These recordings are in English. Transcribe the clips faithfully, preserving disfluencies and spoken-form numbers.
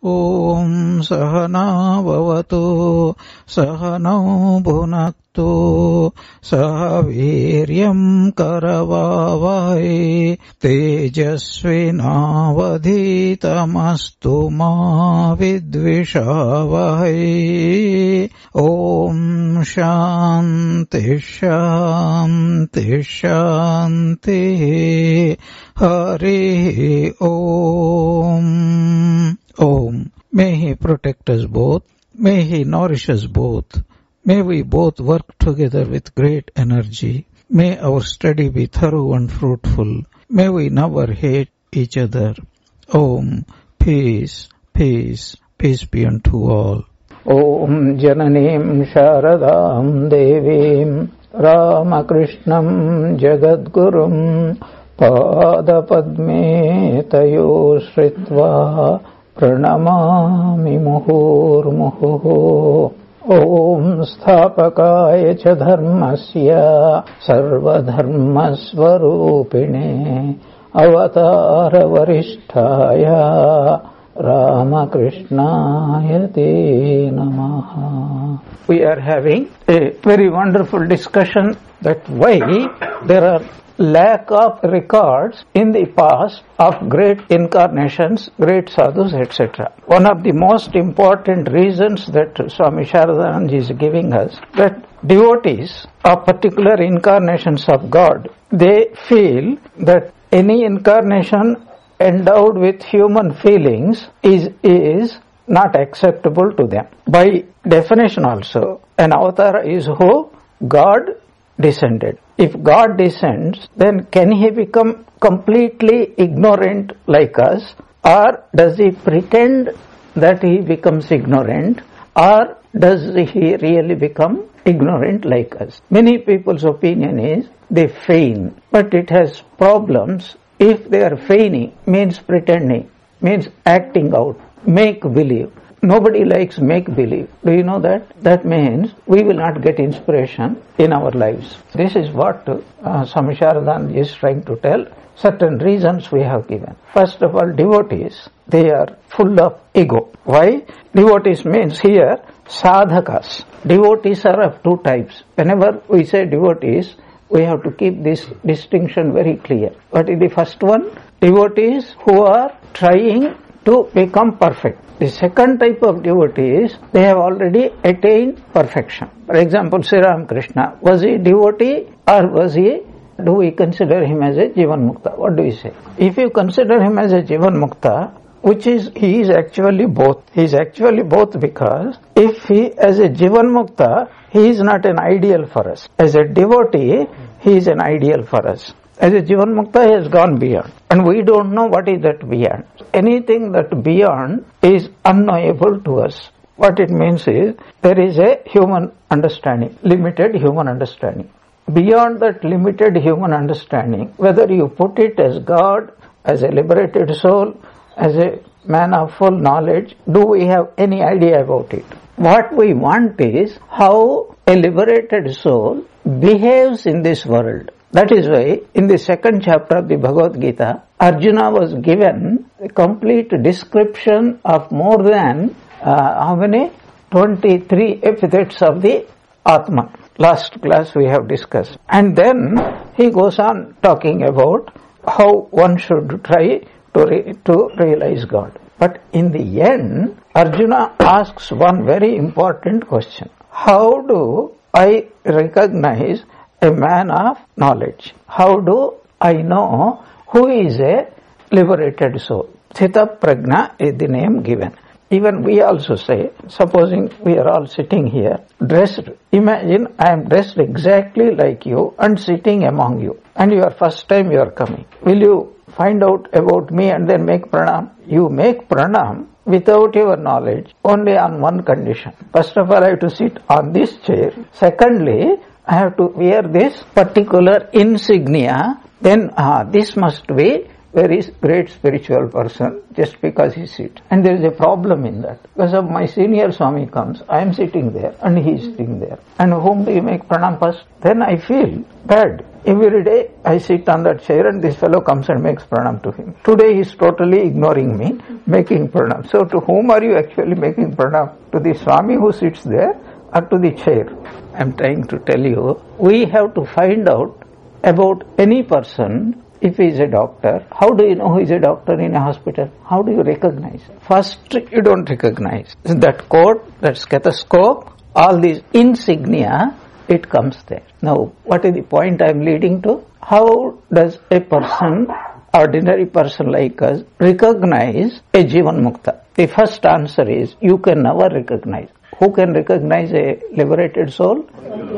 Om Sahana Bhavatu Sahano Bhunaktu Sahaviryam Karavavai Tejasvinavadhitamastu ma vidvishavai. Om Shanti Shanti Shanti. Hari Om. Om. May He protect us both. May He nourish us both. May we both work together with great energy. May our study be thorough and fruitful. May we never hate each other. Om. Peace, peace, peace be unto all. Om Jananim Sharadam Devim Ramakrishnam Jagadgurum Pada Padme Tayo Sritva Pranamami Muhurmuhu. Om Sthapakaya cha dharmasya sarva dharmasvarupine avatara varishtaya Ramakrishnaya te namaha. We are having a very wonderful discussion that why there are lack of records in the past of great incarnations, great sadhus, et cetera. One of the most important reasons that Swami Sharadananda is giving us, that devotees of particular incarnations of God, they feel that any incarnation endowed with human feelings is, is not acceptable to them. By definition also, an avatar is who? God descended. If God descends, then can He become completely ignorant like us, or does He pretend that He becomes ignorant, or does He really become ignorant like us? Many people's opinion is they feign, but it has problems. If they are feigning, means pretending, means acting out, make believe. Nobody likes make-believe. Do you know that? That means we will not get inspiration in our lives. This is what uh, Swami Sharadananda is trying to tell. Certain reasons we have given. First of all, devotees, they are full of ego. Why? Devotees means here sadhakas. Devotees are of two types. Whenever we say devotees, we have to keep this distinction very clear. What is the first one? Devotees who are trying to become perfect. The second type of devotees, they have already attained perfection. For example, Sri Ramakrishna, was he devotee or was he, do we consider him as a Jivan Mukta? What do we say? If you consider him as a Jivan Mukta, which is, he is actually both. He is actually both because if he, as a Jivan Mukta, he is not an ideal for us. As a devotee, he is an ideal for us. As a Jivan Mukta, he has gone beyond. And we don't know what is that beyond. Anything that beyond is unknowable to us. What it means is, there is a human understanding, limited human understanding. Beyond that limited human understanding, whether you put it as God, as a liberated soul, as a man of full knowledge, do we have any idea about it? What we want is how a liberated soul behaves in this world. That is why in the second chapter of the Bhagavad Gita, Arjuna was given a complete description of more than uh, how many? twenty-three epithets of the Atman. Last class we have discussed. And then he goes on talking about how one should try to, re- to realize God. But in the end, Arjuna asks one very important question. How do I recognize a man of knowledge? How do I know who is a liberated soul? Sthita Prajna is the name given. Even we also say, supposing we are all sitting here, dressed, imagine I am dressed exactly like you and sitting among you. And your first time you are coming. Will you find out about me and then make pranam? You make pranam without your knowledge only on one condition. First of all, I have to sit on this chair. Secondly, I have to wear this particular insignia. Then ah, this must be very great spiritual person just because he sits. And there is a problem in that. Because of my senior Swami comes, I am sitting there and he is sitting there. And whom do you make pranam first? Then I feel bad. Every day I sit on that chair and this fellow comes and makes pranam to him. Today he is totally ignoring me, making pranam. So to whom are you actually making pranam? To the Swami who sits there or to the chair? I am trying to tell you, we have to find out about any person. If he is a doctor, how do you know who is a doctor in a hospital? How do you recognize? First, you don't recognize. That coat, that stethoscope, all these insignia, it comes there. Now, what is the point I am leading to? How does a person, ordinary person like us, recognize a Jivan Mukta? The first answer is, you can never recognize. Who can recognize a liberated soul?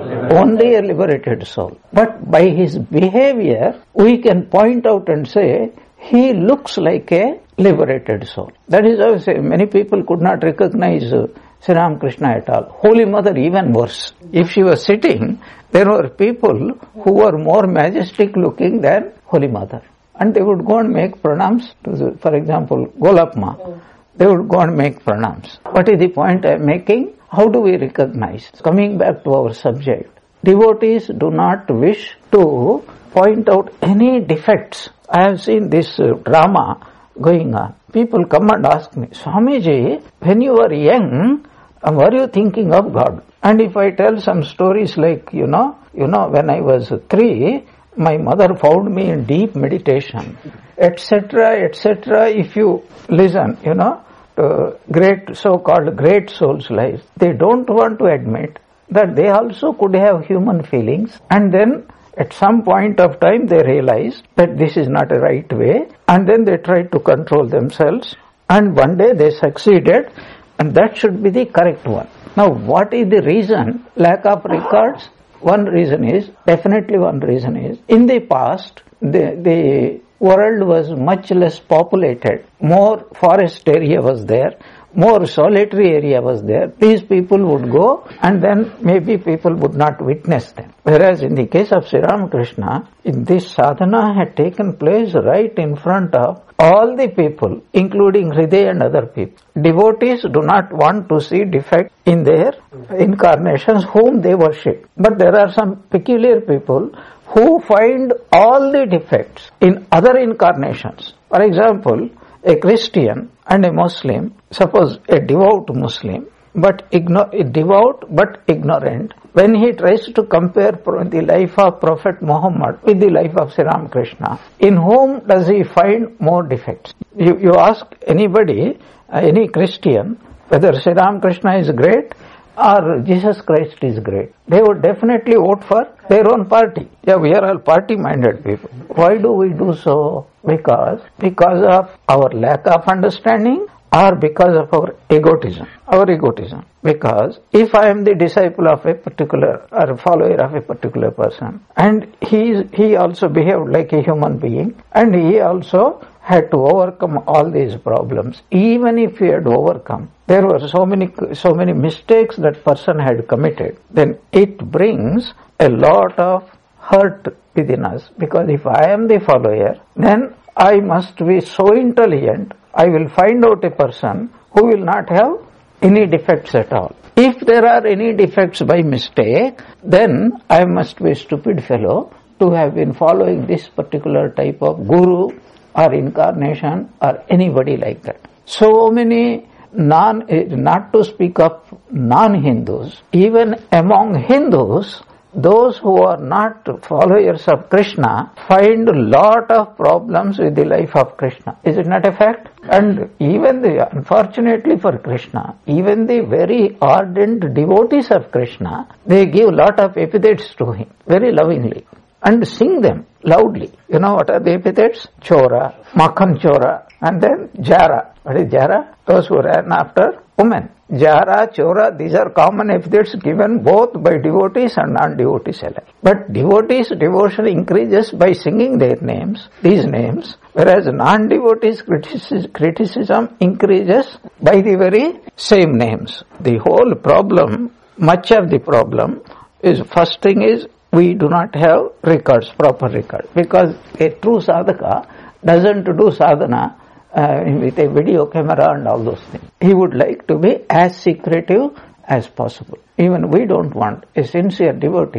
Only a liberated soul. But by his behavior, we can point out and say, he looks like a liberated soul. That is why I say many people could not recognize uh, Sri Ramakrishna at all. Holy Mother even worse. If she was sitting, there were people who were more majestic looking than Holy Mother. And they would go and make pranams to, the, for example, Golapma. They would go and make pranams. What is the point I am making? How do we recognize? Coming back to our subject, devotees do not wish to point out any defects. I have seen this uh, drama going on. People come and ask me, Swamiji, when you were young, uh, were you thinking of God? And if I tell some stories like, you know, you know, when I was three, my mother found me in deep meditation, et cetera, et cetera. If you listen, you know, Uh, great so-called great souls' lives, they don't want to admit that they also could have human feelings, and then at some point of time they realize that this is not a right way, and then they try to control themselves, and one day they succeeded, and that should be the correct one. Now, what is the reason? Lack of records? One reason is, definitely one reason is, in the past, the, the world was much less populated. More forest area was there. More solitary area was there. These people would go and then maybe people would not witness them. Whereas in the case of Sri Ramakrishna, in this sadhana had taken place right in front of all the people, including Hriday and other people. Devotees do not want to see defect in their incarnations whom they worship. But there are some peculiar people who find all the defects in other incarnations. For example, a Christian and a Muslim, suppose a devout Muslim, but igno- devout but ignorant, when he tries to compare the life of Prophet Muhammad with the life of Sri Ramakrishna, in whom does he find more defects? You, you ask anybody, uh, any Christian, whether Sri Ramakrishna is great or Jesus Christ is great. They would definitely vote for their own party. Yeah, we are all party-minded people. Why do we do so? Because, because of our lack of understanding or because of our egotism. Our egotism. Because if I am the disciple of a particular or follower of a particular person, and he is, he also behaved like a human being, and he also had to overcome all these problems. Even if he had overcome, there were so many so many mistakes that person had committed, then it brings a lot of hurt within us. Because if I am the follower, then I must be so intelligent, I will find out a person who will not have any defects at all. If there are any defects by mistake, then I must be a stupid fellow to have been following this particular type of guru or incarnation or anybody like that. So many non, not to speak of non-Hindus, even among Hindus, those who are not followers of Krishna find a lot of problems with the life of Krishna. Is it not a fact? And even the, unfortunately for Krishna, even the very ardent devotees of Krishna, they give a lot of epithets to him, very lovingly, and sing them loudly. You know what are the epithets? Chora, Makhan Chora, and then Jara. What is Jara? Those who ran after women. Jara, Chora, these are common epithets given both by devotees and non-devotees alike. But devotees' devotion increases by singing their names, these names, whereas non-devotees' criticism, criticism increases by the very same names. The whole problem, much of the problem, is first thing is we do not have records, proper records. Because a true sadhaka doesn't do sadhana Uh, with a video camera and all those things. He would like to be as secretive as possible. Even we don't want. A sincere devotee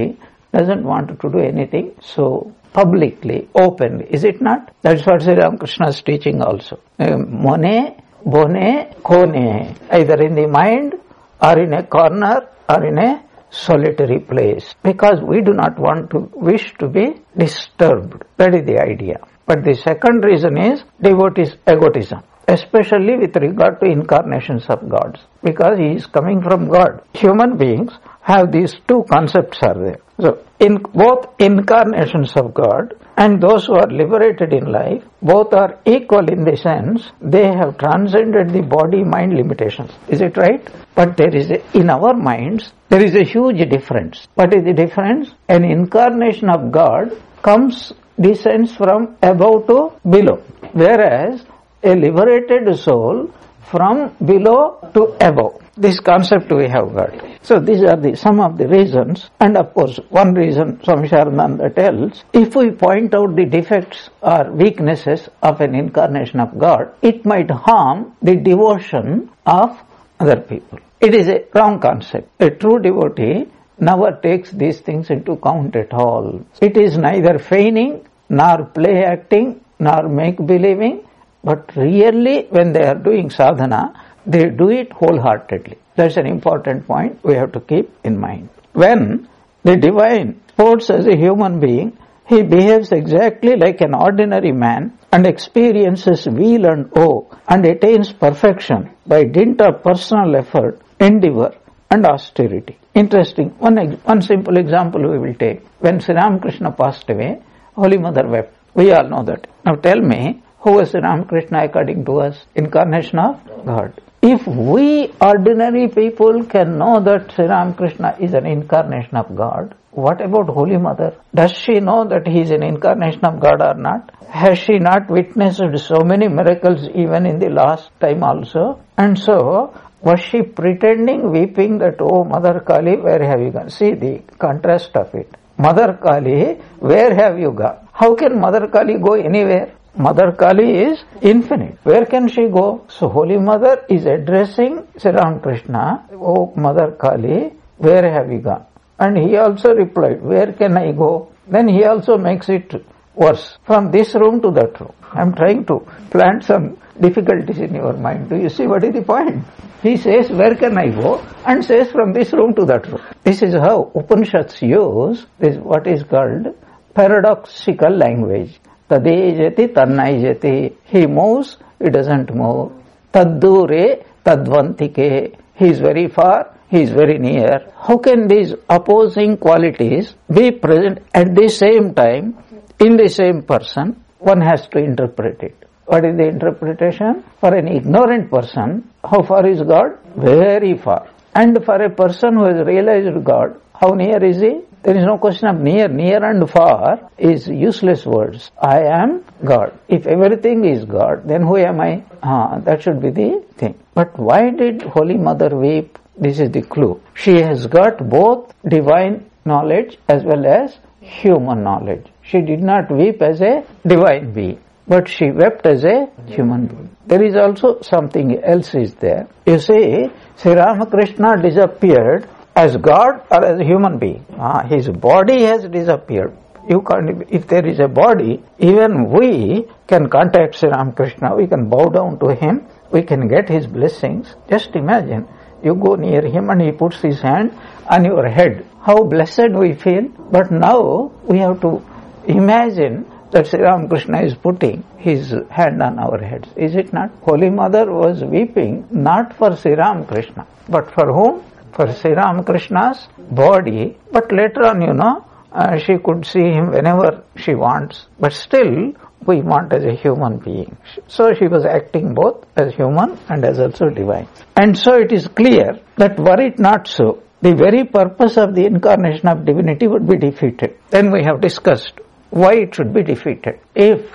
doesn't want to do anything so publicly, openly. Is it not? That's what Sri Ramakrishna is teaching also. Mone, bone, kone. Either in the mind or in a corner or in a solitary place. Because we do not want to, wish to be disturbed. That is the idea. But the second reason is devotee's egotism, especially with regard to incarnations of gods, because he is coming from God. Human beings have these two concepts are there. So, in both incarnations of God and those who are liberated in life, both are equal in the sense they have transcended the body-mind limitations. Is it right? But there is a, in our minds, there is a huge difference. What is the difference? An incarnation of God comes, descends from above to below, whereas a liberated soul from below to above. This concept we have got. So these are the some of the reasons, and of course one reason Swami Sharananda tells, if we point out the defects or weaknesses of an incarnation of God, it might harm the devotion of other people. It is a wrong concept. A true devotee never takes these things into account at all. It is neither feigning, nor play acting, nor make believing, but really when they are doing sadhana, they do it wholeheartedly. That's an important point we have to keep in mind. When the divine sports as a human being, he behaves exactly like an ordinary man and experiences weal and woe and attains perfection by dint of personal effort, endeavor and austerity. Interesting. One, one simple example we will take. When Sri Ramakrishna passed away, Holy Mother wept. We all know that. Now tell me, who was Sri Ramakrishna according to us? Incarnation of God. If we ordinary people can know that Sri Ramakrishna is an incarnation of God, what about Holy Mother? Does she know that he is an incarnation of God or not? Has she not witnessed so many miracles even in the last time also? And so, was she pretending, weeping that, oh Mother Kali, where have you gone? See the contrast of it. Mother Kali, where have you gone? How can Mother Kali go anywhere? Mother Kali is infinite. Where can she go? So Holy Mother is addressing Sri Ramakrishna, oh Mother Kali, where have you gone? And he also replied, where can I go? Then he also makes it worse. From this room to that room. I am trying to plant some difficulties in your mind. Do you see what is the point? He says, where can I go? And says from this room to that room. This is how Upanishads use this, what is called paradoxical language. Tadejati tannayjati. He moves, he doesn't move. Taddure tadvantike. He is very far, he is very near. How can these opposing qualities be present at the same time in the same person? One has to interpret it. What is the interpretation? For an ignorant person, how far is God? Very far. And for a person who has realized God, how near is he? There is no question of near. Near and far is useless words. I am God. If everything is God, then who am I? Ah, that should be the thing. But why did Holy Mother weep? This is the clue. She has got both divine knowledge as well as human knowledge. She did not weep as a divine being, but she wept as a human being. There is also something else is there. You see, Sri Ramakrishna disappeared as God or as a human being. Ah, his body has disappeared. You can't, if there is a body, even we can contact Sri Ramakrishna, we can bow down to him, we can get his blessings. Just imagine, you go near him and he puts his hand on your head. How blessed we feel. But now we have to imagine that Sri Ramakrishna is putting his hand on our heads. Is it not? Holy Mother was weeping not for Sri Ramakrishna, but for whom? For Sri Ramakrishna's body. But later on, you know, uh, she could see him whenever she wants. But still, we want as a human being. So she was acting both as human and as also divine. And so it is clear that were it not so, the very purpose of the incarnation of divinity would be defeated. Then we have discussed why it should be defeated. If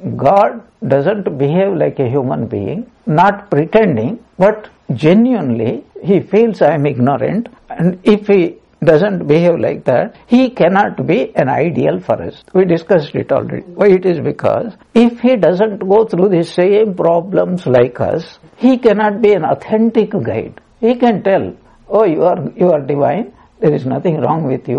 God doesn't behave like a human being, not pretending, but genuinely he feels I am ignorant, and if he doesn't behave like that, he cannot be an ideal for us. We discussed it already. Why it is? Because if he doesn't go through the same problems like us, he cannot be an authentic guide. He can tell, oh, you are you are divine, there is nothing wrong with you,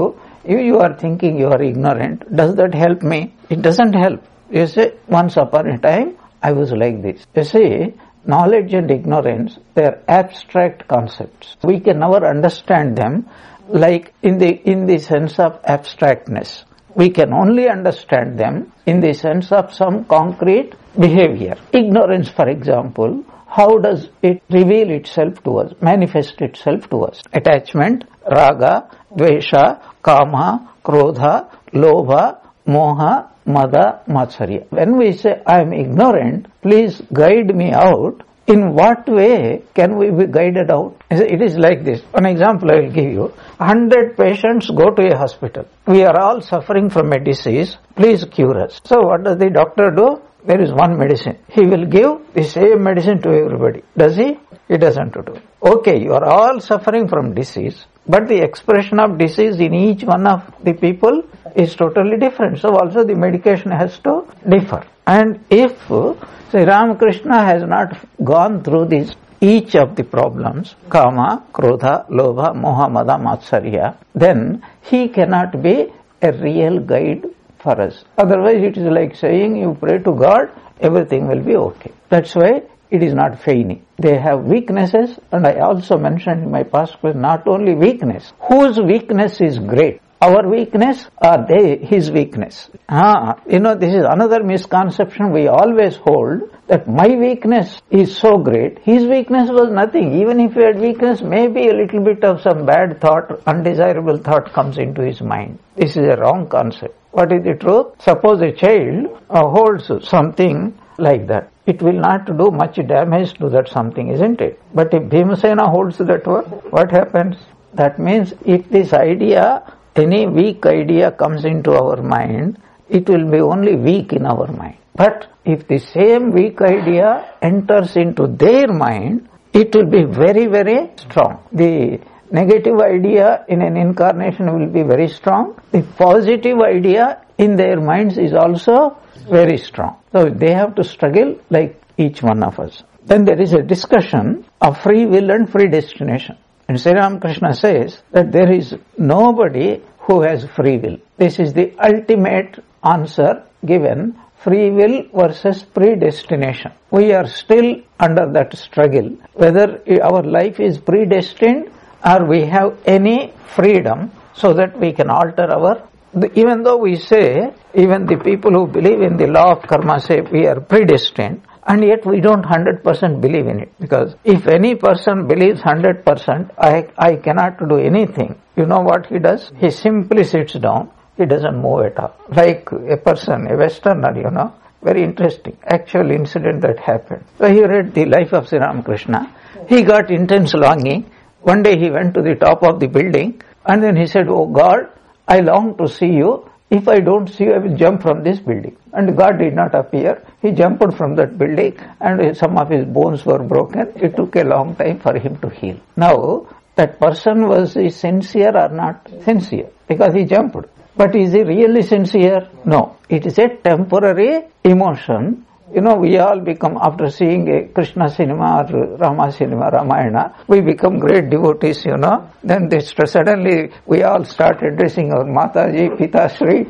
If you are thinking you are ignorant, does that help me? It doesn't help. You say, once upon a time, I was like this. You see, knowledge and ignorance, they are abstract concepts. We can never understand them like in the, in the sense of abstractness. We can only understand them in the sense of some concrete behavior. Ignorance, for example, how does it reveal itself to us, manifest itself to us? Attachment, raga, dvesha, kama, krodha, lobha, moha, mada, matsarya. When we say, I am ignorant, please guide me out. In what way can we be guided out? It is like this. One example I will give you. one hundred patients go to a hospital. We are all suffering from a disease. Please cure us. So what does the doctor do? There is one medicine. He will give the same medicine to everybody. Does he? He doesn't do. Okay, you are all suffering from disease, but the expression of disease in each one of the people is totally different. So also the medication has to differ. And if say Ramakrishna has not gone through these each of the problems, kama, krodha, lobha, moha, mada, matsarya, then he cannot be a real guide for us. Otherwise it is like saying you pray to God, everything will be okay. That's why it is not feigning. They have weaknesses, and I also mentioned in my past class, not only weakness. Whose weakness is great? Our weakness or they, his weakness? Ah, you know, this is another misconception we always hold, that my weakness is so great, his weakness was nothing. Even if he had weakness, maybe a little bit of some bad thought, undesirable thought comes into his mind. This is a wrong concept. What is the truth? Suppose a child uh, holds something like that. It will not do much damage to that something, isn't it? But if Bhimasena holds that one, what happens? That means if this idea, any weak idea comes into our mind, it will be only weak in our mind. But if the same weak idea enters into their mind, it will be very, very strong. The negative idea in an incarnation will be very strong. The positive idea in their minds is also very strong. So they have to struggle like each one of us. Then there is a discussion of free will and predestination. And Sri Ramakrishna says that there is nobody who has free will. This is the ultimate answer given, free will versus predestination. We are still under that struggle, whether our life is predestined or we have any freedom so that we can alter our, even though we say, even the people who believe in the law of karma say we are predestined, and yet we don't one hundred percent believe in it. Because if any person believes one hundred percent, I, I cannot do anything. You know what he does? He simply sits down. He doesn't move at all. Like a person, a Westerner, you know. Very interesting. Actual incident that happened. So he read the life of Sri Ramakrishna. He got intense longing. One day he went to the top of the building and then he said, "Oh God, I long to see you. If I don't see you, I will jump from this building." And God did not appear. He jumped from that building and some of his bones were broken. It took a long time for him to heal. Now, that person was he sincere or not sincere? Because he jumped. But is he really sincere? No. It is a temporary emotion. You know, we all become, after seeing a Krishna cinema or Rama cinema, Ramayana, we become great devotees, you know. Then this, suddenly we all start addressing our Mataji, Pitashri.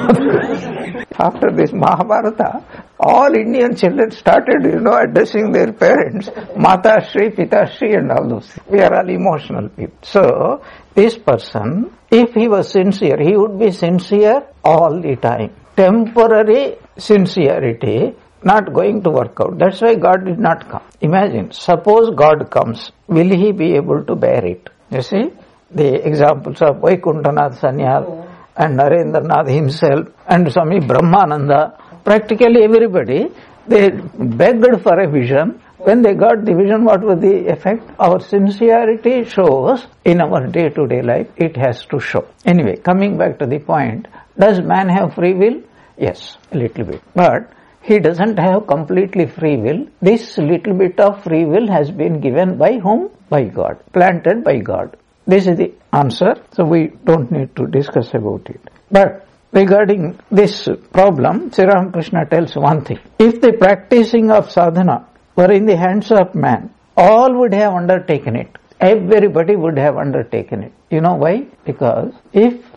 After this Mahabharata, all Indian children started, you know, addressing their parents, Matashri, Pitashri and all those. We are all emotional people. So, this person, if he was sincere, he would be sincere all the time. Temporary sincerity not going to work out. That's why God did not come. Imagine, suppose God comes, will he be able to bear it? You see, the examples of Vaikuntanath Sanyal and Narendranath himself and Swami Brahmananda, practically everybody, they begged for a vision. When they got the vision, what was the effect? Our sincerity shows in our day-to-day life, it has to show. Anyway, coming back to the point, does man have free will? Yes, a little bit. But he doesn't have completely free will. This little bit of free will has been given by whom? By God. Planted by God. This is the answer. So we don't need to discuss about it. But regarding this problem, Sri Ramakrishna tells one thing. If the practicing of sadhana were in the hands of man, all would have undertaken it. Everybody would have undertaken it. You know why? Because if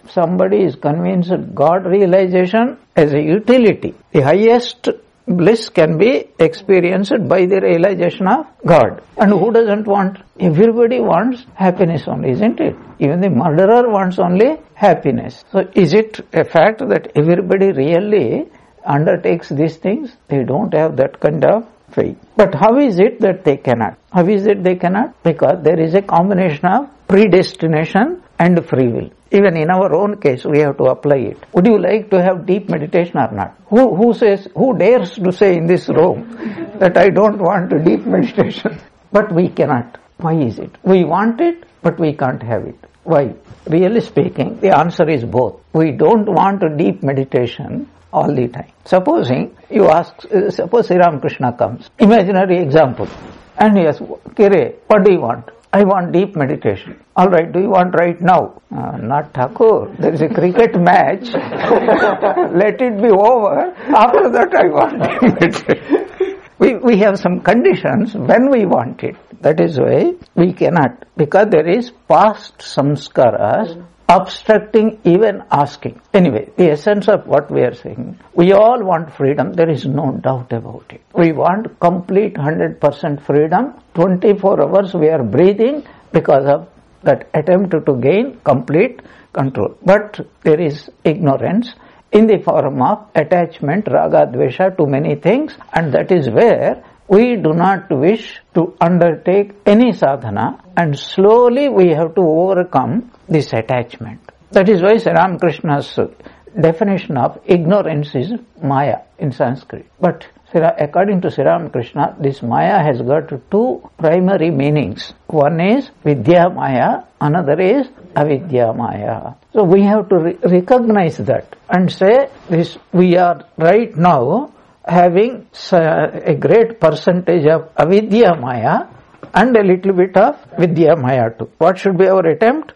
somebody is convinced God realization as a utility. The highest bliss can be experienced by the realization of God. And who doesn't want? Everybody wants happiness only, isn't it? Even the murderer wants only happiness. So is it a fact that everybody really undertakes these things? They don't have that kind of faith. But how is it that they cannot? How is it they cannot? Because there is a combination of predestination and free will. Even in our own case, we have to apply it. Would you like to have deep meditation or not? Who, who says, who dares to say in this room that I don't want deep meditation? But we cannot. Why is it? We want it, but we can't have it. Why? Really speaking, the answer is both. We don't want a deep meditation all the time. Supposing you ask, uh, suppose Sri Ramakrishna comes, imaginary example, and he asks, Kire, what do you want? I want deep meditation. All right, do you want right now? Uh, not Thakur. There is a cricket match. Let it be over. After that I want deep meditation. We, we have some conditions when we want it. That is why we cannot. Because there is past samskaras obstructing even asking. Anyway, the essence of what we are saying, we all want freedom. There is no doubt about it. We want complete one hundred percent freedom. twenty-four hours we are breathing because of that attempt to gain complete control. But there is ignorance in the form of attachment, raga, dvesha to many things, and that is where we do not wish to undertake any sadhana, and slowly we have to overcome this attachment. That is why Sri Ramakrishna's definition of ignorance is Maya in Sanskrit. But according to Sri Ramakrishna, this Maya has got two primary meanings. One is Vidya Maya, another is Avidya Maya. So we have to re- recognize that and say this: we are right now having a great percentage of Avidya Maya and a little bit of Vidya Maya too. What should be our attempt?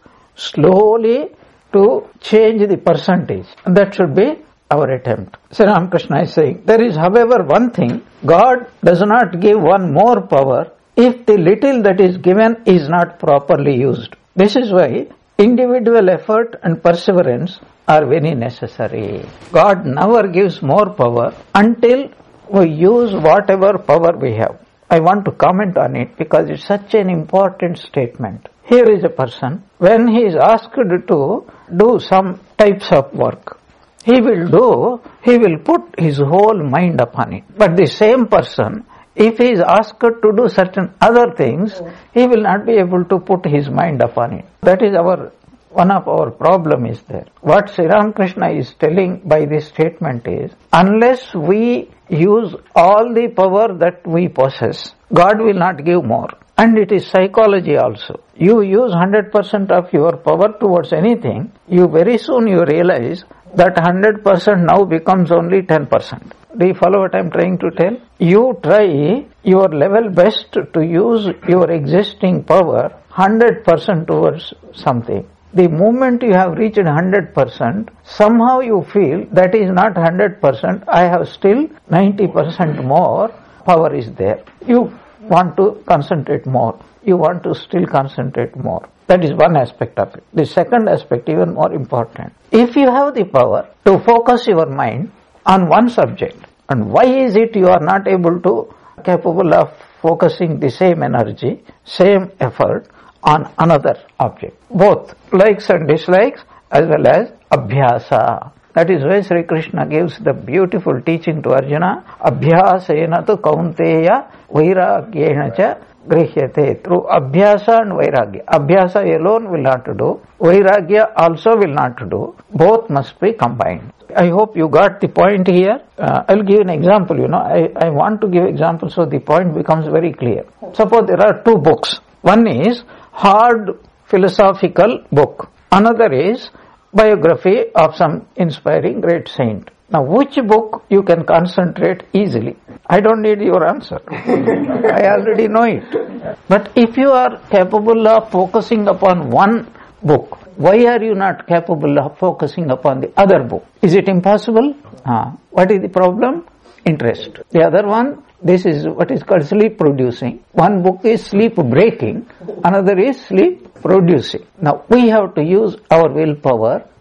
Slowly to change the percentage. And that should be our attempt. Sri Ramakrishna is saying, there is however one thing, God does not give one more power if the little that is given is not properly used. This is why individual effort and perseverance are very necessary. God never gives more power until we use whatever power we have. I want to comment on it because it's such an important statement. Here is a person, when he is asked to do some types of work, he will do, he will put his whole mind upon it. But the same person, if he is asked to do certain other things, he will not be able to put his mind upon it. That is our, one of our problem is there. What Sri Ramakrishna is telling by this statement is, unless we use all the power that we possess, God will not give more. And it is psychology also. You use one hundred percent of your power towards anything, you very soon you realize that one hundred percent now becomes only ten percent. Do you follow what I am trying to tell? You try your level best to use your existing power one hundred percent towards something. The moment you have reached one hundred percent, somehow you feel that is not one hundred percent, I have still ninety percent more power is there. You want to concentrate more. You want to still concentrate more. That is one aspect of it. The second aspect, even more important. If you have the power to focus your mind on one subject, and why is it you are not able to, capable of focusing the same energy, same effort on another object? Both likes and dislikes as well as abhyasa. That is why Sri Krishna gives the beautiful teaching to Arjuna, abhyasena tu kaunteya vairagyena cha grihyate. Through abhyasa and vairagya. Abhyasa alone will not do. Vairagya also will not do. Both must be combined. I hope you got the point here. Uh, I'll give an example, you know. I, I want to give example so the point becomes very clear. Suppose there are two books. One is hard philosophical book. Another is biography of some inspiring great saint. Now, which book you can concentrate easily? I don't need your answer. I already know it. But if you are capable of focusing upon one book, why are you not capable of focusing upon the other book? Is it impossible? Ah, what is the problem? Interest. The other one, this is what is called sleep producing. One book is sleep breaking, another is sleep producing. Now, we have to use our willpower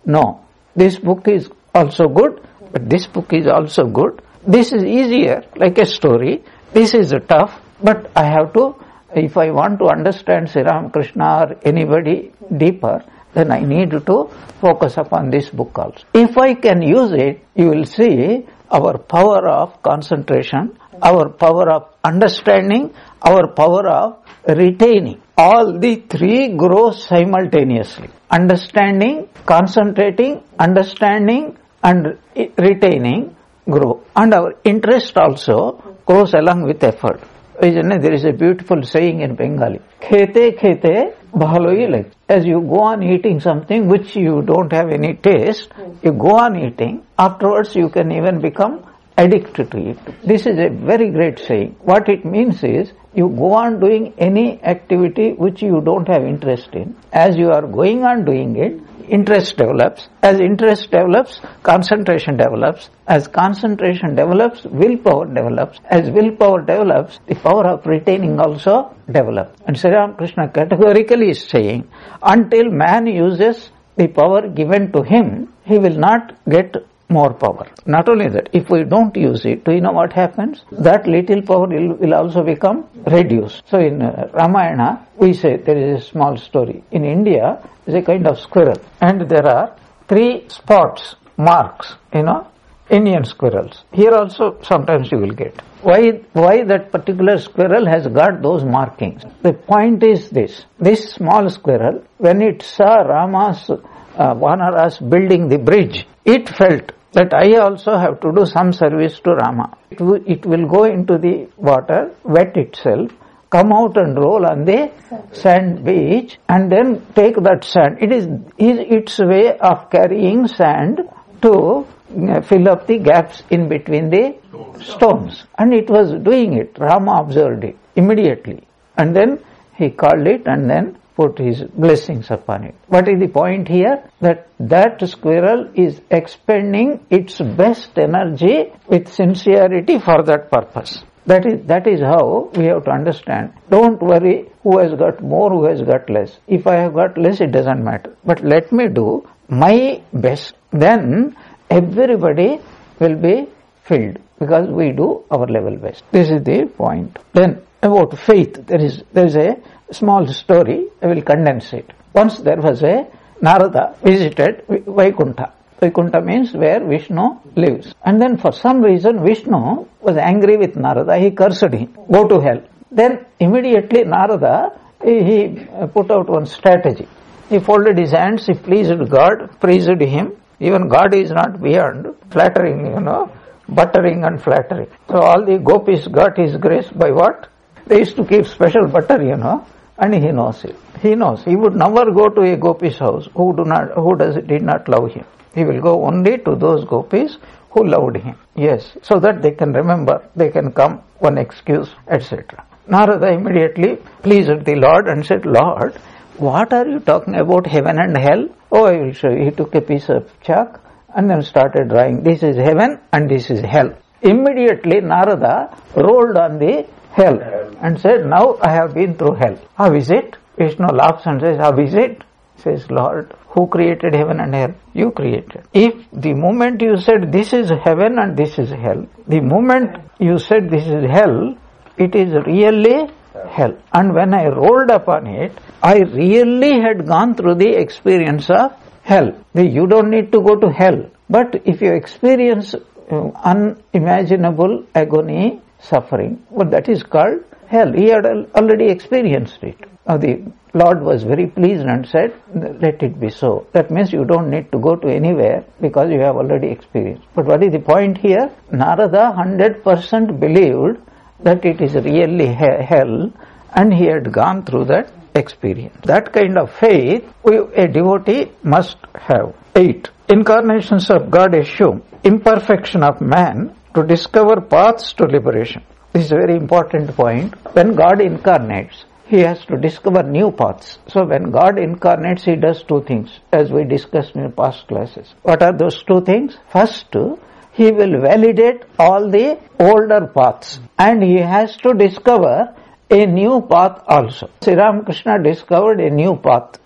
No. This book is also good, but this book is also good. This is easier, like a story. This is tough, but I have to, if I want to understand Sri Ramakrishna or anybody deeper, then I need to focus upon this book also. If I can use it, you will see our power of concentration, our power of understanding, our power of retaining. All the three grow simultaneously. Understanding, concentrating, understanding and retaining grow. And our interest also goes along with effort. There is a beautiful saying in Bengali. Khete khete bhaloi lag. As you go on eating something which you don't have any taste, you go on eating, afterwards you can even become addicted to it. This is a very great saying. What it means is, you go on doing any activity which you don't have interest in. As you are going on doing it, interest develops. As interest develops, concentration develops. As concentration develops, willpower develops. As willpower develops, the power of retaining also develops. And Sri Ramakrishna categorically is saying, until man uses the power given to him, he will not get more power. Not only that, if we don't use it, do you know what happens? That little power will, will also become reduced. So in uh, Ramayana, we say there is a small story. In India, there is a kind of squirrel, and there are three spots, marks, you know, Indian squirrels. Here also sometimes you will get. Why, why that particular squirrel has got those markings? The point is this. This small squirrel, when it saw Rama's uh, Vanaras building the bridge, it felt that I also have to do some service to Rama. It, w- it will go into the water, wet itself, come out and roll on the sand beach, and then take that sand. It is, is its way of carrying sand to uh, fill up the gaps in between the stones. And it was doing it. Rama observed it immediately. And then he called it and then put his blessings upon it. What is the point here? That that squirrel is expending its best energy with sincerity for that purpose. That is, that is how we have to understand. Don't worry who has got more, who has got less. If I have got less, it doesn't matter. But let me do my best. Then everybody will be filled because we do our level best. This is the point. Then about faith, there is there is a small story. I will condense it. Once there was a Narada visited Vaikuntha. Vaikuntha means where Vishnu lives. And then for some reason Vishnu was angry with Narada. He cursed him. Go to hell. Then immediately Narada, he, he put out one strategy. He folded his hands. He pleased God, praised him. Even God is not beyond flattering, you know, buttering and flattering. So all the gopis got his grace by what? They used to keep special butter, you know, and he knows it. He knows. He would never go to a gopi's house who do not, who does did not love him. He will go only to those gopis who loved him. Yes, so that they can remember, they can come, one excuse, et cetera. Narada immediately pleased the Lord and said, Lord, what are you talking about, heaven and hell? Oh, I will show you. He took a piece of chalk and then started drawing. This is heaven and this is hell. Immediately Narada rolled on the hell and said, now I have been through hell. How is it? Vishnu laughs and says, how is it? Says, Lord, who created heaven and hell? You created. If the moment you said this is heaven and this is hell, the moment you said this is hell, it is really hell. And when I rolled upon it, I really had gone through the experience of hell. You don't need to go to hell. But if you experience uh, unimaginable agony, suffering, well, that is called hell. He had already experienced it. Now the Lord was very pleased and said, let it be so. That means you don't need to go to anywhere because you have already experienced. But what is the point here? Narada one hundred percent believed that it is really hell and he had gone through that experience. That kind of faith a devotee must have. Eight. Incarnations of God assume imperfection of man to discover paths to liberation. This is a very important point. When God incarnates, He has to discover new paths. So when God incarnates, He does two things, as we discussed in past classes. What are those two things? First, He will validate all the older paths, and He has to discover a new path also. Sri Ramakrishna discovered a new path.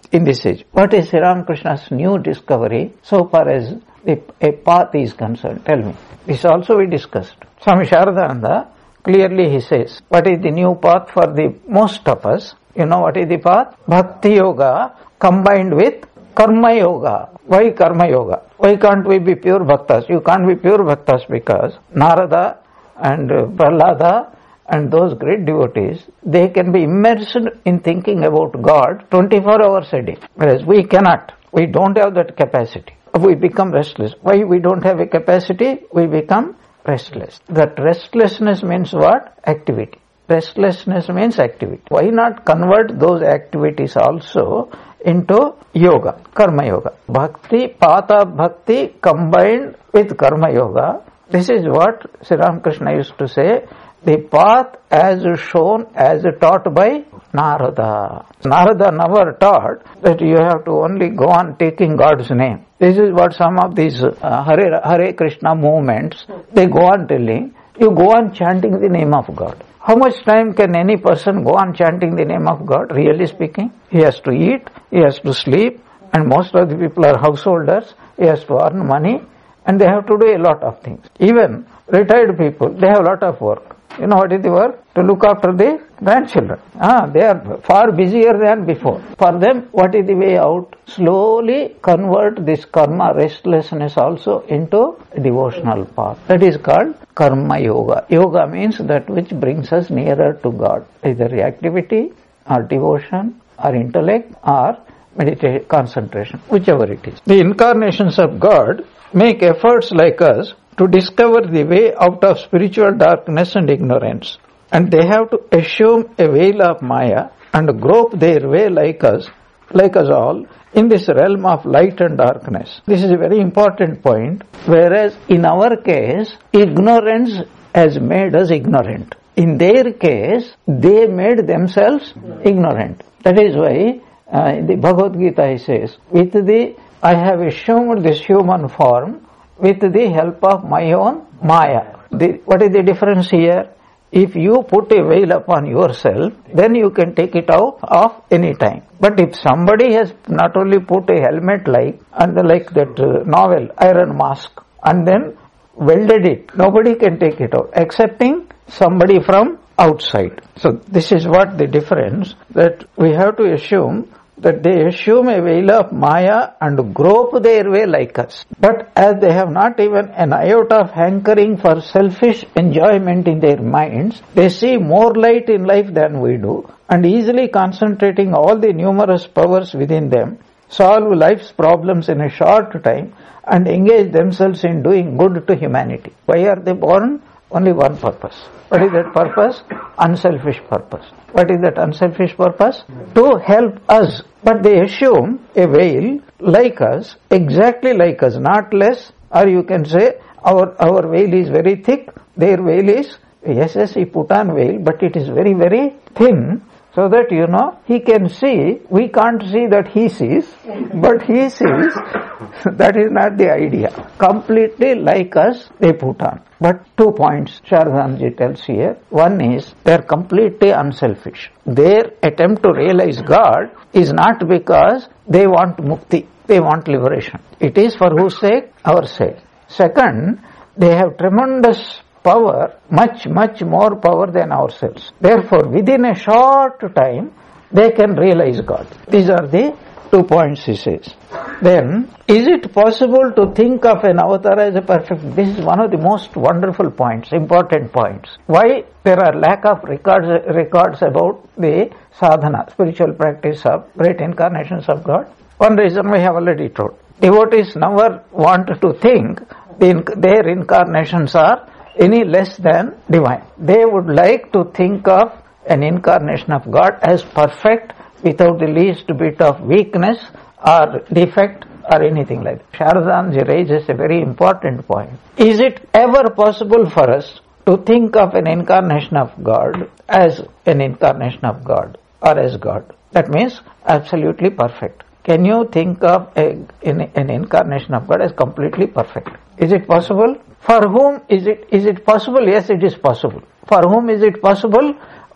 in this age. What is Sri Ramakrishna's new discovery so far as a, a path is concerned? Tell me. This also we discussed. Swami Sharadananda, clearly he says, what is the new path for the most of us? You know what is the path? Bhakti Yoga combined with Karma Yoga. Why Karma Yoga? Why can't we be pure bhaktas? You can't be pure bhaktas because Narada and Prahlada and those great devotees, they can be immersed in thinking about God twenty-four hours a day. Whereas we cannot. We don't have that capacity. We become restless. Why we don't have a capacity? We become restless. That restlessness means what? Activity. Restlessness means activity. Why not convert those activities also into yoga, karma yoga? Bhakti, patha bhakti combined with karma yoga. This is what Sri Ramakrishna used to say, the path as shown, as taught by Narada. Narada never taught that you have to only go on taking God's name. This is what some of these uh, Hare, Hare Krishna movements, they go on telling, you go on chanting the name of God. How much time can any person go on chanting the name of God, really speaking? He has to eat, he has to sleep, and most of the people are householders, he has to earn money, and they have to do a lot of things. Even retired people, they have a lot of work. You know what is the work? To look after the grandchildren. Ah, they are far busier than before. For them, what is the way out? Slowly convert this karma restlessness also into a devotional path. That is called karma yoga. Yoga means that which brings us nearer to God. Either activity or devotion or intellect or meditation, concentration, whichever it is. The incarnations of God make efforts like us to discover the way out of spiritual darkness and ignorance. And they have to assume a veil of Maya and grope their way like us, like us all, in this realm of light and darkness. This is a very important point, whereas in our case, ignorance has made us ignorant. In their case, they made themselves ignorant. That is why uh, in the Bhagavad Gita he says, with the, I have assumed this human form with the help of my own Maya. The, what is the difference here? If you put a veil upon yourself, then you can take it out of any time. But if somebody has not only put a helmet like, and like that uh, novel, Iron Mask, and then welded it, nobody can take it out, excepting somebody from outside. So this is what the difference, that we have to assume that they assume a veil of Maya and grope their way like us. But as they have not even an iota of hankering for selfish enjoyment in their minds, they see more light in life than we do, and easily concentrating all the numerous powers within them, solve life's problems in a short time, and engage themselves in doing good to humanity. Why are they born? Only one purpose. What is that purpose? Unselfish purpose. What is that unselfish purpose? To help us. But they assume a veil like us, exactly like us, not less, or you can say our, our veil is very thick, their veil is, yes, yes, he put on veil, but it is very, very thin, so that, you know, he can see, we can't see that he sees, but he sees. That is not the idea. Completely like us, they put on. But two points Sharadanji tells here. One is, they are completely unselfish. Their attempt to realize God is not because they want mukti, they want liberation. It is for whose sake? Our sake. Second, they have tremendous power, much, much more power than ourselves. Therefore, within a short time, they can realize God. These are the two points he says. Then, is it possible to think of an avatar as a perfect? This is one of the most wonderful points, important points. Why there are lack of records, records about the sadhana, spiritual practice of great incarnations of God? One reason we have already told. Devotees never want to think the, their incarnations are any less than divine. They would like to think of an incarnation of God as perfect, without the least bit of weakness or defect or anything like that. Sharadanji raises a very important point. Is it ever possible for us to think of an incarnation of God as an incarnation of God or as God? That means absolutely perfect. Can you think of a, in, an incarnation of God as completely perfect? Is it possible? For whom is it, is it possible? Yes, it is possible. For whom is it possible?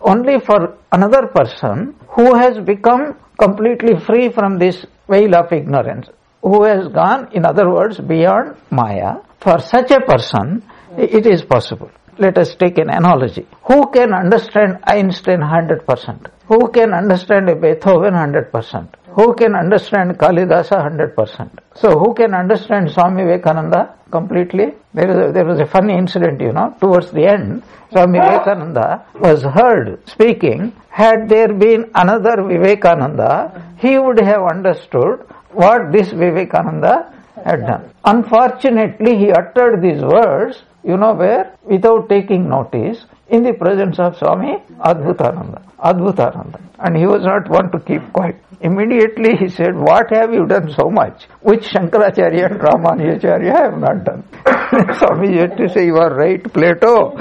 only for another person who has become completely free from this veil of ignorance, who has gone, in other words, beyond Maya. For such a person, it is possible. Let us take an analogy. Who can understand Einstein one hundred percent? Who can understand a Beethoven one hundred percent? Who can understand Kalidasa one hundred percent? So who can understand Swami Vivekananda completely? There, is a, there was a funny incident, you know, towards the end, Swami Vivekananda was heard speaking. Had there been another Vivekananda, he would have understood what this Vivekananda had done. Unfortunately, he uttered these words, you know where? Without taking notice, in the presence of Swami Adbhutananda. Adbhutananda. And he was not one to keep quiet. Immediately he said, what have you done so much, which Shankaracharya and Ramanujacharya have not done? Swami had to say, you are right, Plato.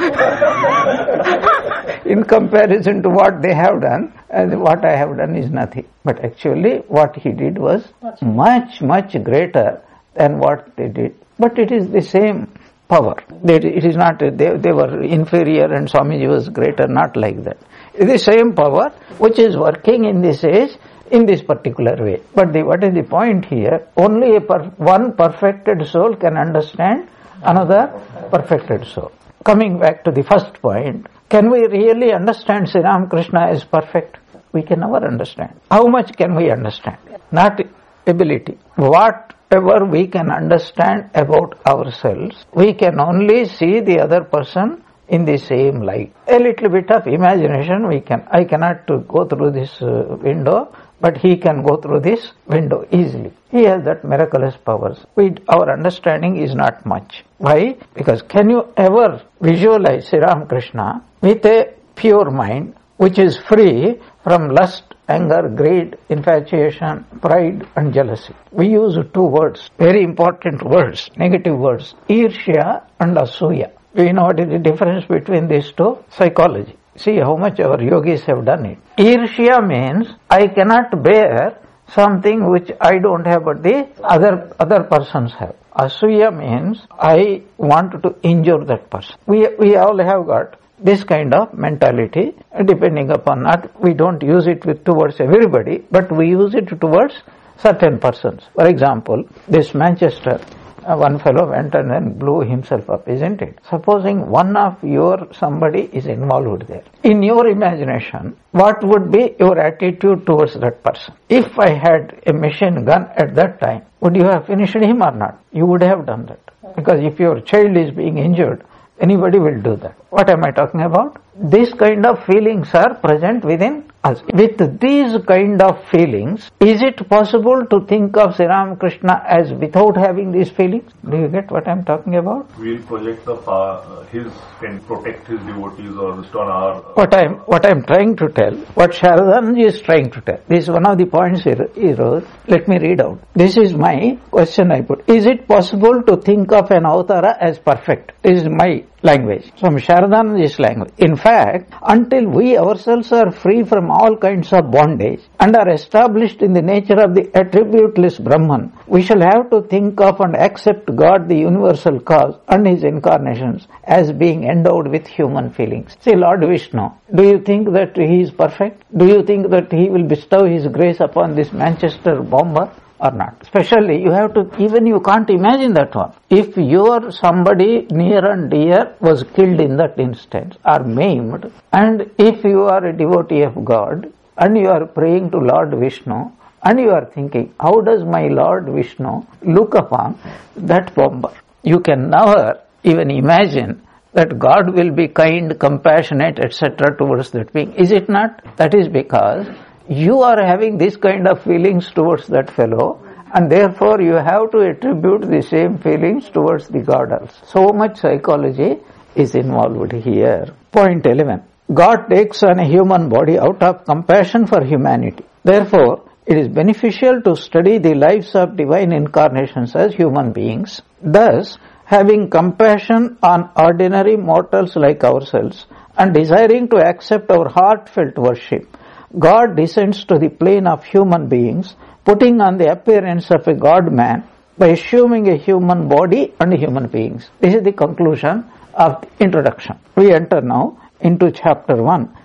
In comparison to what they have done, and what I have done is nothing. But actually what he did was much, much greater than what they did. But it is the same power. It is not, they, they were inferior and Swamiji was greater, not like that. It is the same power which is working in this age in this particular way. But the, what is the point here? Only a per, one perfected soul can understand another perfected soul. Coming back to the first point, can we really understand Sri Ramakrishna as perfect? We can never understand. How much can we understand? Not ability. Whatever we can understand about ourselves, we can only see the other person in the same light. A little bit of imagination we can. I cannot go through this uh, window, but he can go through this window easily. He has that miraculous powers. We, our understanding is not much. Why? Because can you ever visualize Sri Ramakrishna with a pure mind which is free from lust, anger, greed, infatuation, pride and jealousy? We use two words, very important words, negative words, Irshya and Asuya. Do you know what is the difference between these two? Psychology. See how much our yogis have done it. Irshya means I cannot bear something which I don't have but the other other persons have. Asuya means I want to injure that person. We we all have got this kind of mentality, depending upon not, we don't use it with towards everybody, but we use it towards certain persons. For example, this Manchester, Uh, one fellow went and then blew himself up, isn't it? Supposing one of your somebody is involved there. In your imagination, what would be your attitude towards that person? If I had a machine gun at that time, would you have finished him or not? You would have done that. Because if your child is being injured, anybody will do that. What am I talking about? These kind of feelings are present within us. With these kind of feelings, is it possible to think of Sri Ramakrishna as without having these feelings? Do you get what I am talking about? We'll project the power, uh, his can protect his devotees or restore our... Uh, what I am what I am trying to tell, what Sharadanji is trying to tell. This is one of the points he, he wrote. Let me read out. This is my question I put. Is it possible to think of an avatara as perfect? This is my language, from Sharadanji's language. In fact, until we ourselves are free from all kinds of bondage and are established in the nature of the attributeless Brahman, we shall have to think of and accept God, the universal cause, and his incarnations as being endowed with human feelings. See, Lord Vishnu, do you think that he is perfect? Do you think that he will bestow his grace upon this Manchester bomber? Or not. Especially, you have to, even you can't imagine that one. If your somebody near and dear was killed in that instance or maimed, and if you are a devotee of God and you are praying to Lord Vishnu and you are thinking, how does my Lord Vishnu look upon that bomber? You can never even imagine that God will be kind, compassionate, et cetera towards that being. Is it not? That is because you are having this kind of feelings towards that fellow, and therefore you have to attribute the same feelings towards the God also. So much psychology is involved here. Point eleven. God takes on a human body out of compassion for humanity. Therefore, it is beneficial to study the lives of divine incarnations as human beings. Thus, having compassion on ordinary mortals like ourselves and desiring to accept our heartfelt worship, God descends to the plane of human beings, putting on the appearance of a God-man by assuming a human body and human beings. This is the conclusion of the introduction. We enter now into chapter one,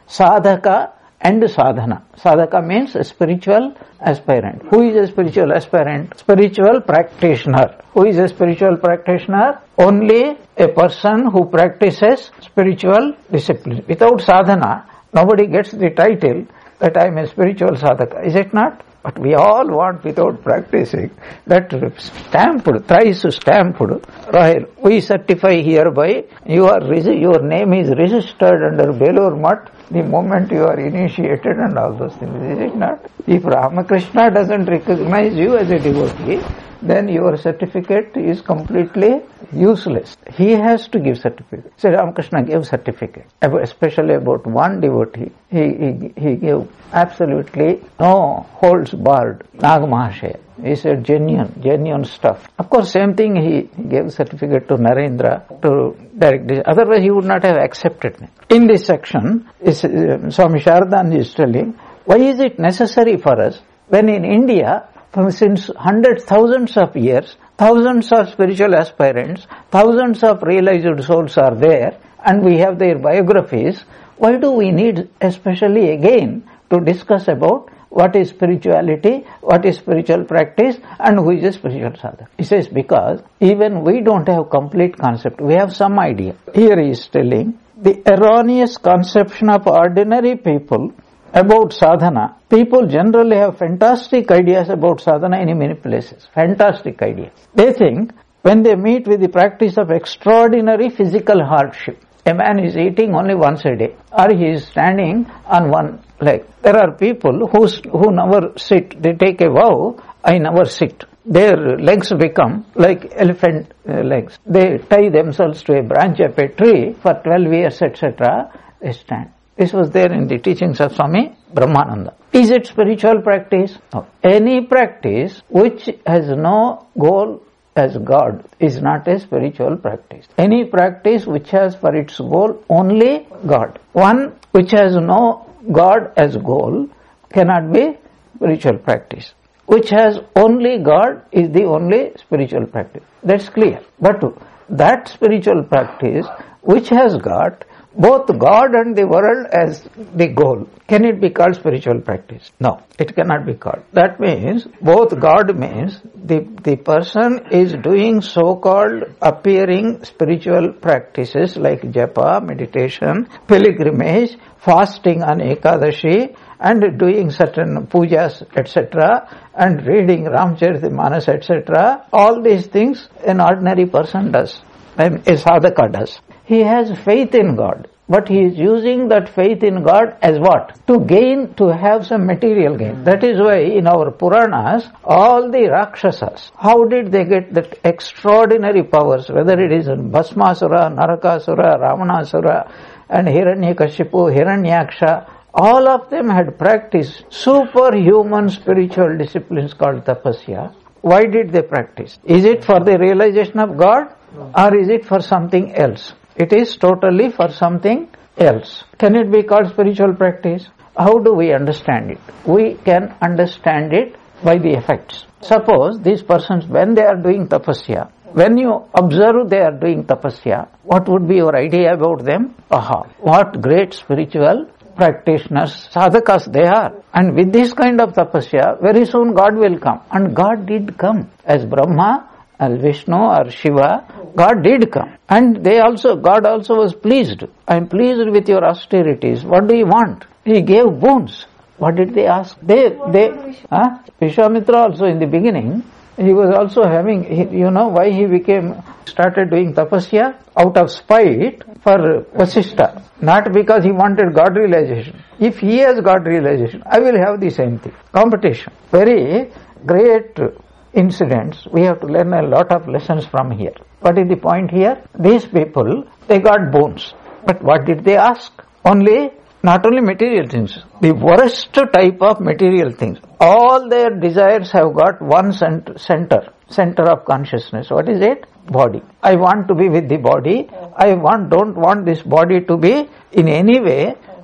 sadhaka and sadhana. Sadhaka means a spiritual aspirant. Who is a spiritual aspirant? Spiritual practitioner. Who is a spiritual practitioner? Only a person who practices spiritual discipline. Without sadhana, nobody gets the title that I am a spiritual sadhaka. Is it not? But we all want, without practicing, that stamped, thrice stamped, royal. We certify hereby, you are, your name is registered under Belur Mutt the moment you are initiated and all those things. Is it not? If Ramakrishna doesn't recognize you as a devotee, then your certificate is completely useless. He has to give certificate. So Ramakrishna gave certificate, especially about one devotee. He, he, he gave absolutely no holds barred, Nagamahashaya. He said genuine, genuine stuff. Of course, same thing he gave certificate to Narendra to direct this. Otherwise, he would not have accepted me. In this section, is, uh, Swami Sharadananda is telling, why is it necessary for us when in India, since hundreds, thousands of years, thousands of spiritual aspirants, thousands of realized souls are there, and we have their biographies, why do we need especially again to discuss about what is spirituality, what is spiritual practice, and who is a spiritual sadhaka? He says, because even we don't have complete concept, we have some idea. Here he is telling, the erroneous conception of ordinary people about sadhana, people generally have fantastic ideas about sadhana in many places. Fantastic ideas. They think when they meet with the practice of extraordinary physical hardship, a man is eating only once a day, or he is standing on one leg. There are people who, who never sit. They take a vow, I never sit. Their legs become like elephant legs. They tie themselves to a branch of a tree for twelve years, et cetera. They stand. This was there in the teachings of Swami Brahmananda. Is it spiritual practice? No. Any practice which has no goal as God is not a spiritual practice. Any practice which has for its goal only God. One which has no God as goal cannot be spiritual practice. Which has only God is the only spiritual practice. That's clear. But that spiritual practice which has got both God and the world as the goal, can it be called spiritual practice? No, it cannot be called. That means both God means the, the person is doing so-called appearing spiritual practices like japa, meditation, pilgrimage, fasting on Ekadashi, and doing certain pujas, et cetera, and reading Ramcharitamanas, et cetera. All these things an ordinary person does, and a sadhaka does. He has faith in God, but he is using that faith in God as what? To gain, to have some material gain. That is why in our Puranas, all the Rakshasas, how did they get that extraordinary powers, whether it is Bhasmasura, Narakasura, Ravanasura, and Hiranyakashipu, Hiranyaksha, all of them had practiced superhuman spiritual disciplines called tapasya. Why did they practice? Is it for the realization of God, or is it for something else? It is totally for something else. Can it be called spiritual practice? How do we understand it? We can understand it by the effects. Suppose these persons, when they are doing tapasya, when you observe they are doing tapasya, what would be your idea about them? Aha, what great spiritual practitioners, sadhakas they are. And with this kind of tapasya, very soon God will come. And God did come as Brahma, as Vishnu or Shiva. God did come. And they also, God also was pleased. I am pleased with your austerities. What do you want? He gave boons. What did they ask? They, they, huh? Vishwamitra also in the beginning, he was also having, you know, why he became, started doing tapasya? Out of spite for Vasishtha. Not because he wanted God realization. If he has God realization, I will have the same thing. Competition. Very great incidents. We have to learn a lot of lessons from here. What is the point here? These people, they got boons. But what did they ask? Only, not only material things, the worst type of material things. All their desires have got one center, center, center of consciousness. What is it? Body. I want to be with the body. I want, don't want this body to be in any way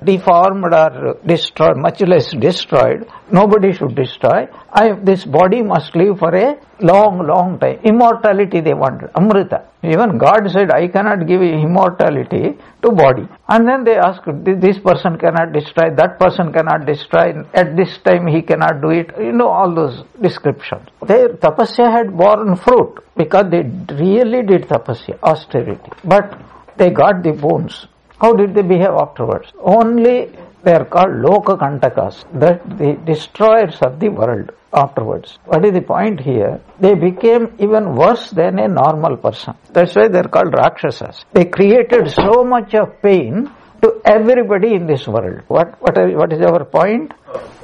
deformed or destroyed, much less destroyed. Nobody should destroy. I, this body must live for a long, long time. Immortality they wanted. Amrita. Even God said, I cannot give immortality to body. And then they asked, this person cannot destroy, that person cannot destroy, at this time he cannot do it. You know, all those descriptions. Their tapasya had borne fruit because they really did tapasya, austerity. But they got the boons. How did they behave afterwards? Only they are called loka kantakas, that the destroyers of the world afterwards. What is the point here? They became even worse than a normal person. That's why they are called rakshasas. They created so much of pain to everybody in this world. What what, are, what is our point?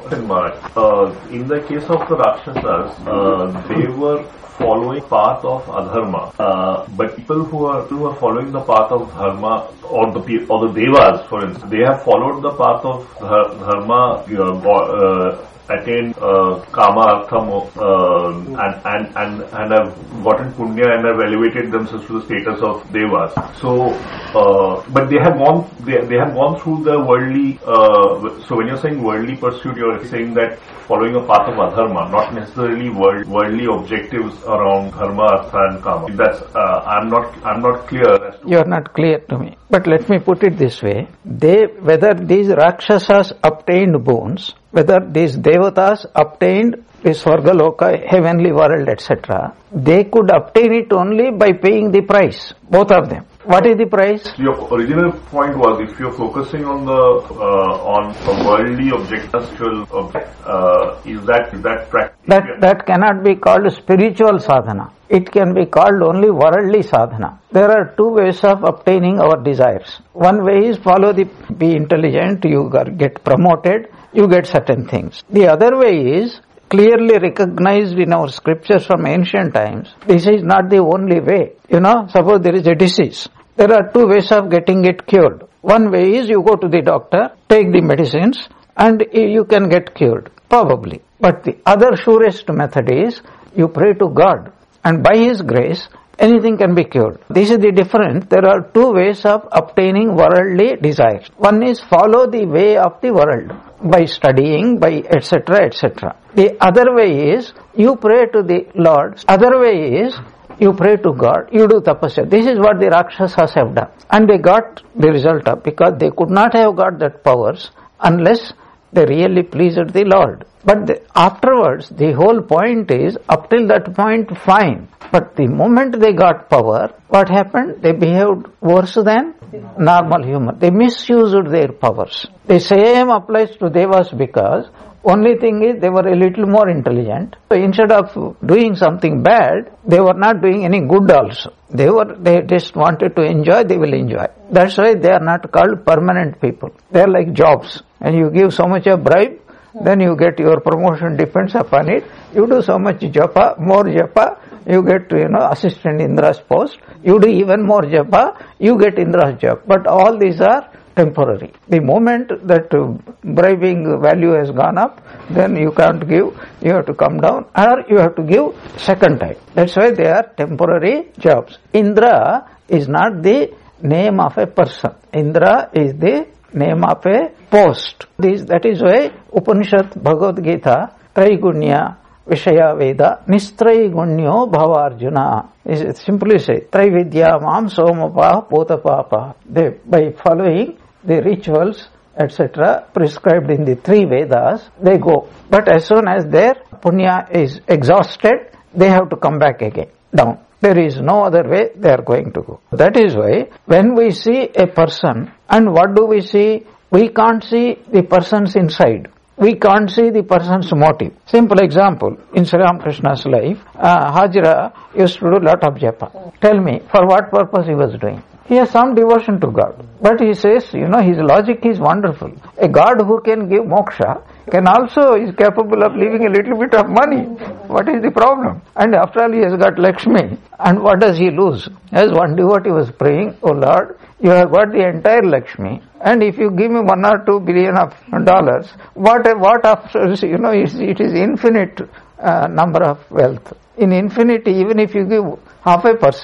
Uh, in the case of the Rakshasas, uh, they were following path of adharma, uh, but people who are who are following the path of dharma, or the or the devas, for instance, they have followed the path of dharma, you know, uh, attained uh, kama artham, uh, and and and and have gotten punya and have elevated themselves to the status of devas. So, uh, but they have gone they they have gone through the worldly. Uh, so when you're saying worldly pursuit, you're saying that following a path of adharma, not necessarily world, worldly objectives around dharma, artha, and kama. That's uh, I'm not I'm not clear as to. You are not clear to me. But let me put it this way: they whether these rakshasas obtained boons, whether these devatas obtained the Swargaloka, heavenly world, et cetera, they could obtain it only by paying the price, both of them. What is the price? Your original point was, if you're focusing on the uh, on a worldly object, spiritual object, uh, is that is that practice? That that cannot be called spiritual sadhana. It can be called only worldly sadhana. There are two ways of obtaining our desires. One way is follow the, be intelligent, you get promoted, you get certain things. The other way is clearly recognized in our scriptures from ancient times. This is not the only way. You know, suppose there is a disease. There are two ways of getting it cured. One way is you go to the doctor, take the medicines, and you can get cured, probably. But the other surest method is you pray to God, and by His grace, anything can be cured. This is the difference. There are two ways of obtaining worldly desires. One is follow the way of the world by studying, by et cetera, et cetera. The other way is you pray to the Lord. Other way is you pray to God, you do tapasya. This is what the Rakshasas have done. And they got the result of, because they could not have got that powers unless they really pleased the Lord. But the, afterwards, the whole point is, up till that point, fine. But the moment they got power, what happened? They behaved worse than normal human. They misused their powers. The same applies to Devas, because only thing is they were a little more intelligent. So instead of doing something bad, they were not doing any good also. They were, they just wanted to enjoy, they will enjoy. That's why they are not called permanent people. They are like jobs. And you give so much of bribe, then you get your promotion depends upon it. You do so much japa, more japa, you get, you know, assistant Indra's post. You do even more japa, you get Indra's job. But all these are temporary. The moment that bribing value has gone up, then you can't give, you have to come down, or you have to give second time. That's why they are temporary jobs. Indra is not the name of a person. Indra is the name of a post. This, that is why Upanishad, Bhagavad Gita, Traigunya, Vishaya Veda, Nistraigunyo Bhavarjuna. It simply say, Traividya Mam Somapa Potapapa. They, by following the rituals, et cetera, prescribed in the three Vedas, they go. But as soon as their punya is exhausted, they have to come back again, down. There is no other way they are going to go. That is why when we see a person, and what do we see? We can't see the person's inside. We can't see the person's motive. Simple example, in Sri Ramakrishna's life, uh, Hajra used to do a lot of japa. Tell me, for what purpose he was doing? He has some devotion to God. But he says, you know, his logic is wonderful. A God who can give moksha can also is capable of leaving a little bit of money. What is the problem? And after all, he has got Lakshmi. And what does he lose? As one devotee was praying, oh Lord, you have got the entire Lakshmi, and if you give me one or two billion of dollars, what what after, you know, it is infinite uh, number of wealth. In infinity, even if you give half a percent,